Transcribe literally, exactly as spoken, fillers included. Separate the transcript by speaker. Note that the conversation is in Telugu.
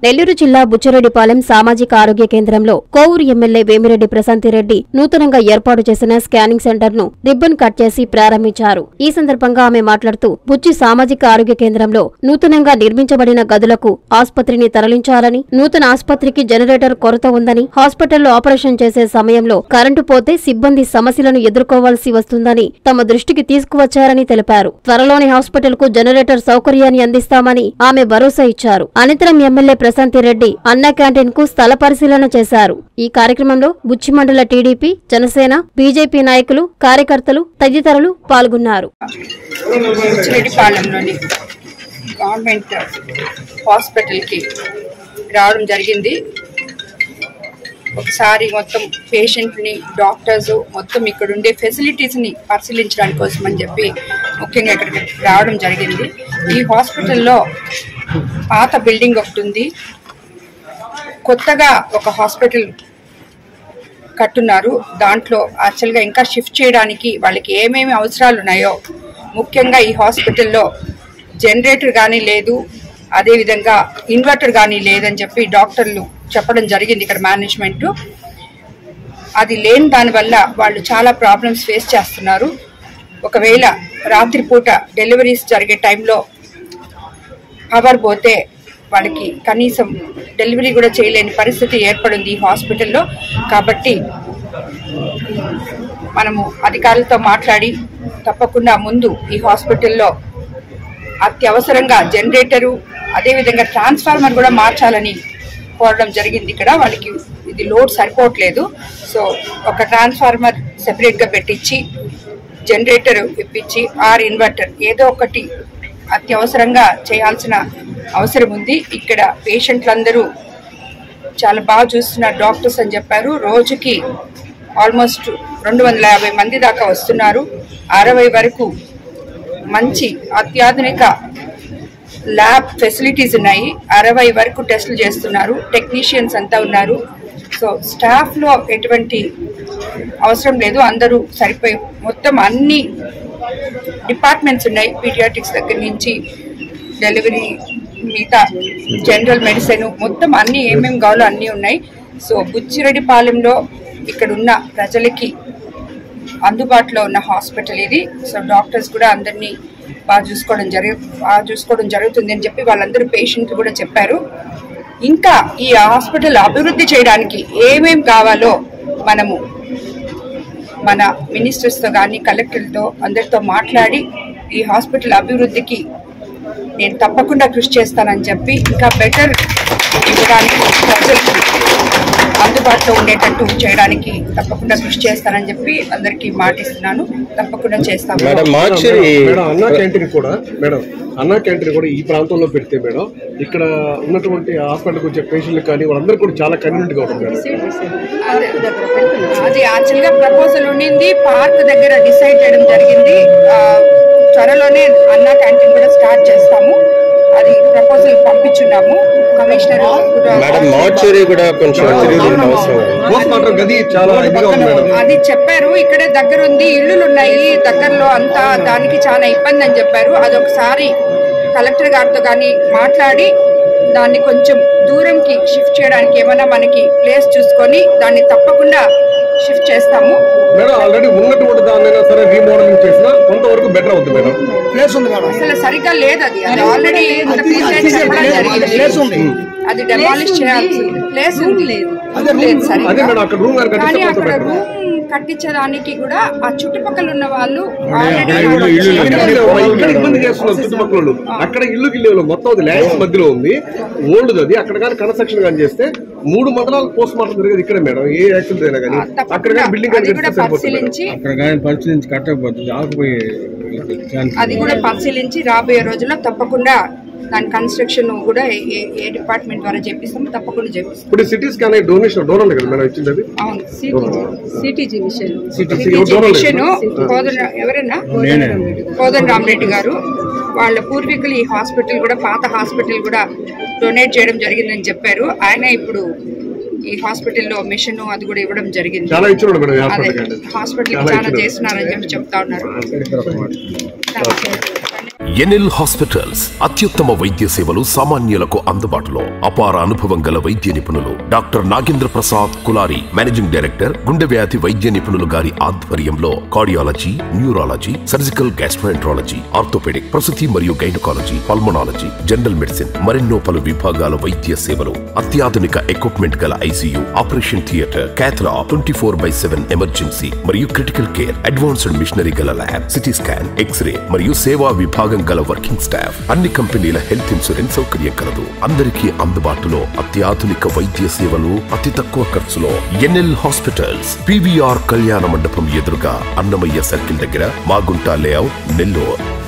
Speaker 1: నెల్లూరు జిల్లా బుచ్చిరెడ్డిపాలెం సామాజిక ఆరోగ్య కేంద్రంలో కోవూరు ఎమ్మెల్యే వేమిరెడ్డి ప్రశాంతిరెడ్డి నూతనంగా ఏర్పాటు చేసిన స్కానింగ్ సెంటర్ ను రిబ్బన్ కట్ చేసి ప్రారంభించారు. ఈ సందర్భంగా ఆమె మాట్లాడుతూ బుచ్చి సామాజిక ఆరోగ్య కేంద్రంలో నూతనంగా నిర్మించబడిన గదులకు ఆసుపత్రిని తరలించాలని, నూతన ఆసుపత్రికి జనరేటర్ కొరత ఉందని, హాస్పిటల్లో ఆపరేషన్ చేసే సమయంలో కరెంటు పోతే సిబ్బంది సమస్యలను ఎదుర్కోవాల్సి వస్తుందని తమ దృష్టికి తీసుకువచ్చారని తెలిపారు. త్వరలోని హాస్పిటల్ కు జనరేటర్ సౌకర్యాన్ని అందిస్తామని ఆమె భరోసా ఇచ్చారు. అనంతరం ఎమ్మెల్యే ప్రశాంతిరెడ్డి అన్నా క్యాంటీన్ కు స్థల పరిశీలన చేశారు. ఈ కార్యక్రమంలో బుచ్చి మండల టీడీపీ, జనసేన, బీజేపీ నాయకులు, కార్యకర్తలు తదితరులు పాల్గొన్నారు.
Speaker 2: గవర్నమెంట్ హాస్పిటల్ కి రావడం జరిగింది. ఒకసారి మొత్తం పేషెంట్ ని, డాక్టర్స్ మొత్తం ఇక్కడ ఉండే ఫెసిలిటీస్ ని పరిశీలించడానికి కోసం అని చెప్పి ముఖ్యంగా ఇక్కడికి రావడం జరిగింది. ఈ హాస్పిటల్లో పాత బిల్డింగ్ ఒకటి ఉంది, కొత్తగా ఒక హాస్పిటల్ కట్టున్నారు. దాంట్లో యాక్చువల్గా ఇంకా షిఫ్ట్ చేయడానికి వాళ్ళకి ఏమేమి అవసరాలు ఉన్నాయో, ముఖ్యంగా ఈ హాస్పిటల్లో జనరేటర్ కానీ లేదు, అదేవిధంగా ఇన్వర్టర్ కానీ లేదని చెప్పి డాక్టర్లు చెప్పడం జరిగింది. ఇక్కడ మేనేజ్మెంట్ అది లేని దానివల్ల వాళ్ళు చాలా ప్రాబ్లమ్స్ ఫేస్ చేస్తున్నారు. ఒకవేళ రాత్రిపూట డెలివరీస్ జరిగే టైంలో పవర్ పోతే వాళ్ళకి కనీసం డెలివరీ కూడా చేయలేని పరిస్థితి ఏర్పడింది ఈ హాస్పిటల్లో. కాబట్టి మనము అధికారులతో మాట్లాడి తప్పకుండా ముందు ఈ హాస్పిటల్లో అత్యవసరంగా జనరేటరు, అదేవిధంగా ట్రాన్స్ఫార్మర్ కూడా మార్చాలని కోరడం జరిగింది. ఇక్కడ వాళ్ళకి ఇది లోడ్ సరిపోవట్లేదు. సో ఒక ట్రాన్స్ఫార్మర్ సెపరేట్గా పెట్టించి జనరేటర్ ఇప్పించి ఆర్ ఇన్వర్టర్ ఏదో ఒకటి అత్యవసరంగా చేయాల్సిన అవసరం ఉంది. ఇక్కడ పేషెంట్లందరూ చాలా బాగా చూస్తున్నారు డాక్టర్స్ అని చెప్పారు. రోజుకి ఆల్మోస్ట్ రెండు వందల యాభై మంది దాకా వస్తున్నారు. అరవై వరకు మంచి అత్యాధునిక ల్యాబ్ ఫెసిలిటీస్ ఉన్నాయి. అరవై వరకు టెస్టులు చేస్తున్నారు. టెక్నీషియన్స్ అంతా ఉన్నారు. సో స్టాఫ్లో ఎటువంటి అవసరం లేదు, అందరూ సరిపోయి మొత్తం అన్ని డిపార్ట్మెంట్స్ ఉన్నాయి. పీడియాట్రిక్స్ దగ్గర నుంచి డెలివరీ, మిగతా జనరల్ మెడిసిన్, మొత్తం అన్ని ఏమేమి కావాలో అన్నీ ఉన్నాయి. సో బుచ్చిరెడ్డిపాలెంలో ఇక్కడ ఉన్న ప్రజలకి అందుబాటులో ఉన్న హాస్పిటల్ ఇది. సో డాక్టర్స్ కూడా అందరినీ బాగా చూసుకోవడం జరుగు బాగా చూసుకోవడం జరుగుతుంది అని చెప్పి వాళ్ళందరూ పేషెంట్లు కూడా చెప్పారు. ఇంకా ఈ హాస్పిటల్ అభివృద్ధి చేయడానికి ఏమేం కావాలో మనము మన మినిస్టర్స్తో కానీ కలెక్టర్లతో అందరితో మాట్లాడి ఈ హాస్పిటల్ అభివృద్ధికి నేను తప్పకుండా కృషి చేస్తానని చెప్పి ఇంకా బెటర్ ఇవ్వడానికి, ప్రజలకు అందుబాటులో ఉండేటట్టు చేయడానికి తప్పకుండా కృషి చేస్తానని చెప్పి అందరికీ మాటిస్తున్నాను. తప్పకుండా చేస్తాను.
Speaker 3: అన్నా క్యాంటీన్ కూడా మేడం అన్నా క్యాంటీన్ కూడా ఈ ప్రాంతంలో పెడితే మేడం ఇక్కడ ఉన్నటువంటి హాస్పిటల్కి వచ్చే పేషెంట్లు కానీ వాళ్ళందరూ కూడా చాలా కన్వీనియంట్ గా ఉంటుంది.
Speaker 2: అది యాక్చువల్ గా ప్రపోజల్ ఉండింది, పార్క్ దగ్గర డిసైడ్ చేయడం జరిగింది. త్వరలోనే అన్నా క్యాంటీన్ కూడా స్టార్ట్ చేస్తాము. అది ప్రపోజల్ పంపించున్నాము. కమిషనర్ అది చెప్పారు. ఇక్కడే దగ్గర ఉంది, ఇల్లులు ఉన్నాయి దగ్గరలో అంతా, దానికి చాలా ఇబ్బంది అని చెప్పారు. అదొకసారి కలెక్టర్ గారితో కానీ మాట్లాడి దాన్ని కొంచెం దూరంకి షిఫ్ట్ చేయడానికి ఏమైనా మనకి ప్లేస్ చూసుకొని దాన్ని తప్పకుండా షిఫ్ట్ చేస్తాము.
Speaker 3: మేడం ఆల్రెడీ ఉన్నటువంటి దాన్నైనా సరే రీమోడలింగ్ చేసినా కొంతవరకు బెటర్ అవుతుంది మేడం. ప్లేస్ ఉంది మేడం,
Speaker 2: అసలు సరిగ్గా లేదు. అది అది ఆల్రెడీ అది డెమాలిష్ చేయాల్సి ప్లేస్ ఉంది, లేదు కానీ అక్కడ రూమ్ కట్టించడానికి కూడా ఆ చుట్టుపక్కల ఉన్న వాళ్ళు
Speaker 3: ఇబ్బంది చేస్తున్నారు. చుట్టుపక్కల అక్కడ ఇల్లు గిల్లు మొత్తం ల్యాండ్స్ మధ్యలో ఉంది, ఓల్డ్ అది. అక్కడ కానీ కన్స్ట్రక్షన్ కానీ చేస్తే మూడు మండలాలు పోస్ట్ మార్టం జరిగేది ఇక్కడే మేడం. ఏ యాక్సిడెంట్ అయినా కానీ అక్కడ బిల్డింగ్
Speaker 2: పరిశీలించి
Speaker 4: పరిశీలించి కట్టకపోతుంది ఆగిపోయే
Speaker 2: అది కూడా పరిశీలించి రాబోయే రోజుల్లో తప్పకుండా దాని కన్స్ట్రక్షన్ కూడా ఏ డిపార్ట్మెంట్ ద్వారా చేపిస్తాం, తప్పకుండా చేపిస్తాం.
Speaker 3: ఇప్పుడు సిటీ స్కాన్ డొనేషన్ డోనర్ కదా మేడం ఇచ్చింది.
Speaker 2: అవును, సిటీజీ మిషన్ మిషన్ ఎవరైనా కోదన్ రామరెడ్డి గారు వాళ్ళ పూర్వీకులు ఈ హాస్పిటల్ కూడా, పాత హాస్పిటల్ కూడా డొనేట్ చేయడం జరిగిందని చెప్పారు. ఆయన ఇప్పుడు ఈ హాస్పిటల్లో మిషన్ అది కూడా ఇవ్వడం జరిగింది. హాస్పిటల్ చాలా చేస్తున్నారని చెప్పి చెప్తా ఉన్నారు.
Speaker 5: ఎన్ఎల్ హాస్పిటల్స్ అత్యుత్తమ వైద్య సేవలు సామాన్యులకు అందుబాటులో. అపార అనుభవం గల వైద్య నిపుణులు doctor Nagendra Prasad Kulari, managing director, గుండె వ్యాధి వైద్య నిపుణులు గారి ఆధ్వర్యంలో cardiology, neurology, surgical gastroenterology, orthopedic, ప్రసూతి మరియు గైనకాలజీ, పల్మనాలజీ, జనరల్ మెడిసిన్ మరెన్నో పలు విభాగాల వైద్య సేవలు. అత్యాధునిక ఎక్విప్మెంట్ గల ICU, operation theatre, cath lab, twenty four by seven emergency మరియు క్రిటికల్ కేర్, అడ్వాన్స్డ్ మిషనరీ గల ల్యాబ్, సిటీ స్కాన్, ఎక్స్రే మరియు సేవా విభాగం గల వర్కింగ్ స్టాఫ్. అన్ని కంపెనీల హెల్త్ ఇన్సూరెన్స్ సౌకర్యం కలదు. అందరికీ అందుబాటులో అత్యాధునిక వైద్య సేవలు అతి తక్కువ ఖర్చులో. ఎన్ఎల్ హాస్పిటల్స్, పీవీఆర్ కళ్యాణ మండపం ఎదురుగా, అన్నమయ్య సర్కిల్ దగ్గర, మాగుంట లేఅవుట్, నెల్లూరు.